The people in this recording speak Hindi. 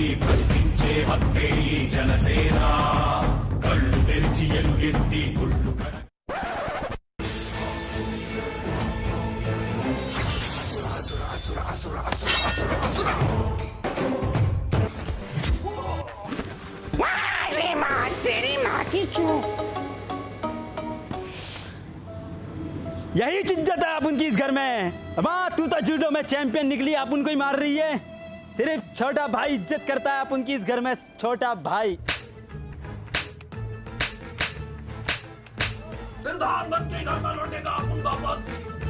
ప్రశ్నించే హక్కే ఈ జనసేన కళ్ళు తెరిచి ఎలుగెత్తి గుళ్ళు तेरी माँ की चूक। यही इज्जत है अपन की इस घर में। वाह, तू तो जूडो में चैंपियन निकली, अपन को ही मार रही है। सिर्फ छोटा भाई इज्जत करता है अपन की इस घर में। छोटा भाई प्रधानमंत्री घर में लौटेगा अपन वापस।